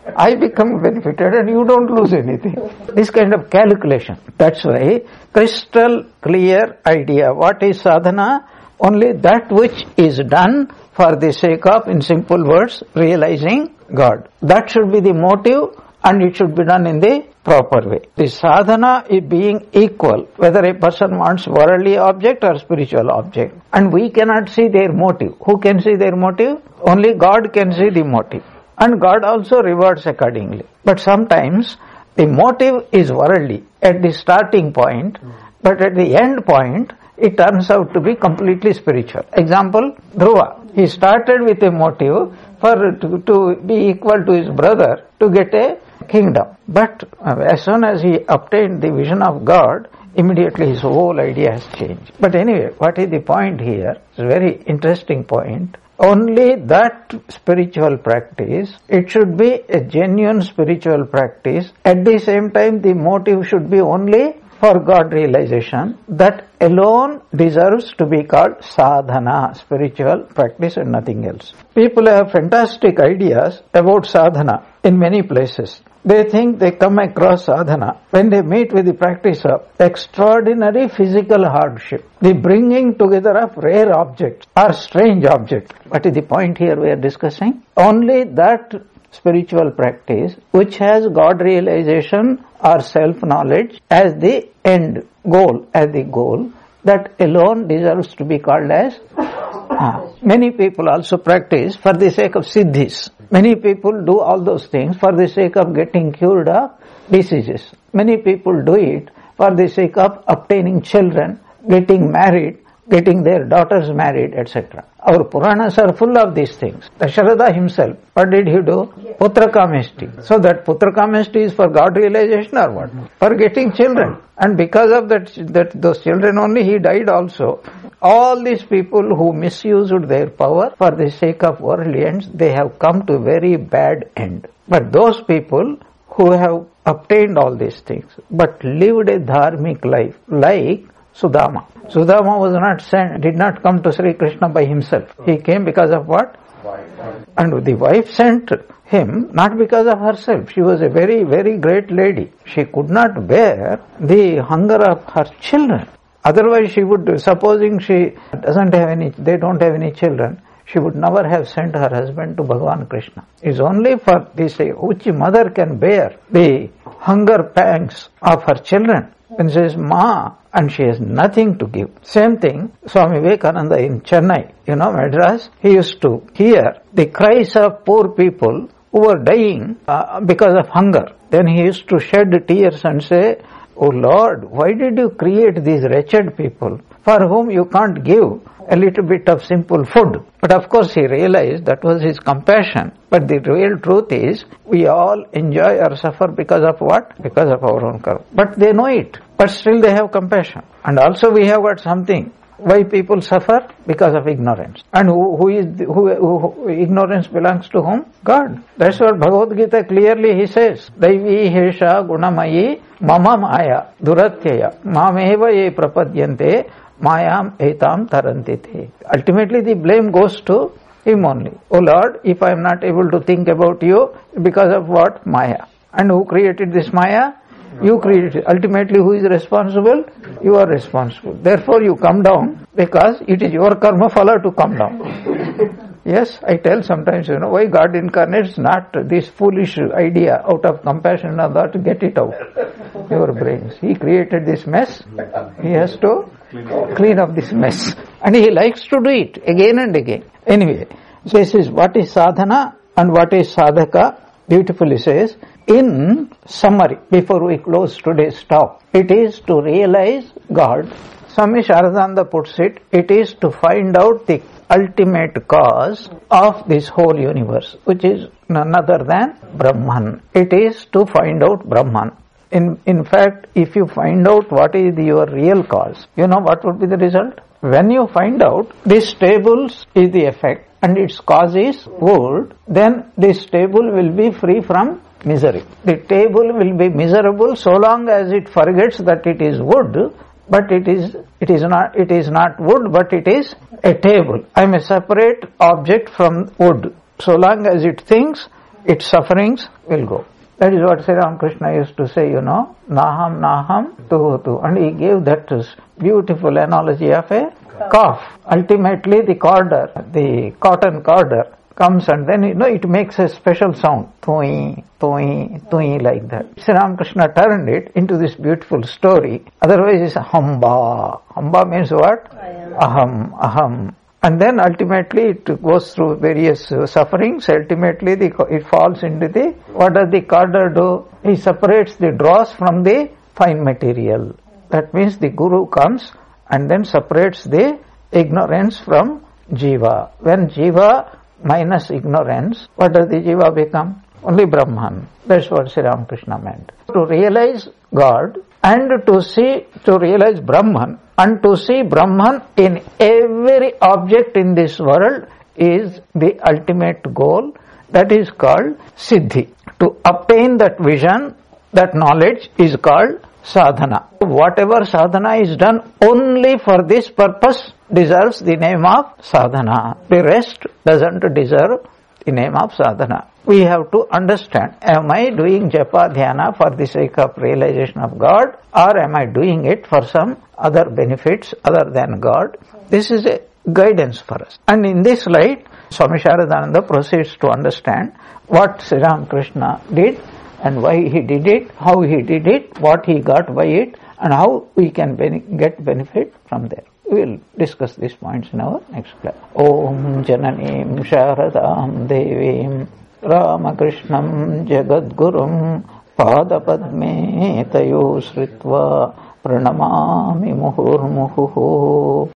I become benefited and you don't lose anything. This kind of calculation. That's why crystal clear idea. What is sadhana? Only that which is done for the sake of, in simple words, realizing God. That should be the motive, and it should be done in the proper way. The sadhana is being equal, whether a person wants worldly object or spiritual object. And we cannot see their motive. Who can see their motive? Only God can see the motive. And God also rewards accordingly. But sometimes the motive is worldly at the starting point, but at the end point, it turns out to be completely spiritual. Example, Dhruva. He started with a motive for to, to be equal to his brother to get a kingdom. But uh, as soon as he obtained the vision of God, immediately his whole idea has changed. But anyway, what is the point here? It's a very interesting point. Only that spiritual practice, it should be a genuine spiritual practice. At the same time, the motive should be only for God realization. That alone deserves to be called sadhana, spiritual practice and nothing else. People have fantastic ideas about sadhana in many places. They think they come across sadhana when they meet with the practice of extraordinary physical hardship, the bringing together of rare objects or strange objects. What is the point here we are discussing? Only that spiritual practice which has God realization or self-knowledge as the end goal, as the goal, that alone deserves to be called as uh, many people also practice for the sake of siddhis. Many people do all those things for the sake of getting cured of diseases. Many people do it for the sake of obtaining children, getting married, getting their daughters married, et cetera. Our Puranas are full of these things. Dasharatha himself, what did he do? Putrakameshti. So that Putrakameshti is for God realization or what? For getting children. And because of that, that those children only, he died also. All these people who misused their power for the sake of worldly ends, they have come to a very bad end. But those people who have obtained all these things, but lived a dharmic life, like Sudama. Sudama was not sent, did not come to Sri Krishna by himself. He came because of what? And the wife sent him not because of herself. She was a very, very great lady. She could not bear the hunger of her children. Otherwise she would, supposing she doesn't have any, they don't have any children, she would never have sent her husband to Bhagavan Krishna. It's only for this, which mother can bear the hunger pangs of her children. When she says Ma, and she has nothing to give. Same thing, Swami Vivekananda in Chennai, you know, Madras, he used to hear the cries of poor people who were dying uh, because of hunger. Then he used to shed tears and say, "Oh Lord, why did you create these wretched people for whom you can't give a little bit of simple food?" But of course he realized that was his compassion. But the real truth is, we all enjoy or suffer because of what? Because of our own karma. But they know it. But still they have compassion. And also we have got something. Why people suffer? Because of ignorance. And who, who is who, who, who ignorance belongs to whom? God. That's what Bhagavad Gita clearly he says. Daivi hesha gunamayi mama maya duratyaya mameva ye prapadyante mayam etam tarantite. Ultimately the blame goes to him only. Oh Lord, if I am not able to think about you, because of what? Maya. And who created this Maya? You created it. Ultimately who is responsible? You are responsible. Therefore you come down because it is your karma phala to come down. Yes, I tell sometimes, you know, why God incarnates not this foolish idea out of compassion or that, to get it out. Your brains. He created this mess. He has to clean up this mess. And he likes to do it again and again. Anyway, this is what is sadhana and what is sadhaka. Beautifully says, in summary, before we close today's talk, it is to realize God. Swami Sharadananda puts it, it is to find out the ultimate cause of this whole universe, which is none other than Brahman. It is to find out Brahman. In, in fact, if you find out what is the, your real cause, you know what would be the result? When you find out this table is the effect and its cause is wood, then this table will be free from misery. The table will be miserable so long as it forgets that it is wood, but it is it is not it is not wood, but it is a table. I am a separate object from wood. So long as it thinks its sufferings will go. That is what Sri Ramakrishna used to say, you know, Naham Naham Tu Tu. And he gave that beautiful analogy of a calf. Ultimately the corder, the cotton corder comes and then, you know, it makes a special sound. Tui, tui, tui, like that. Sri Ramakrishna turned it into this beautiful story. Otherwise it's Hamba. Hamba means what? Aham, aham. And then ultimately it goes through various uh, sufferings. Ultimately the, it falls into the, what does the corder do? He separates the dross from the fine material. That means the Guru comes and then separates the ignorance from Jiva. When Jiva minus ignorance, what does the Jiva become? Only Brahman. That's what Sri Ramakrishna meant. To realize God and to see, to realize Brahman and to see Brahman in every object in this world is the ultimate goal. That is called Siddhi. To obtain that vision, that knowledge is called sadhana. Whatever sadhana is done only for this purpose deserves the name of sadhana. The rest doesn't deserve the name of sadhana. We have to understand, am I doing japa dhyana for the sake of realization of God, or am I doing it for some other benefits other than God? This is a guidance for us. And in this light, Swami Sharadananda proceeds to understand what Sri Ramakrishna did and why he did it, how he did it, what he got by it, and how we can ben- get benefit from there. We will discuss these points in our next class. Om Jananim Sharadam Devim Ramakrishnam Jagadgurum Padapadme Tayo Sritva Pranamami Muhurmuhu.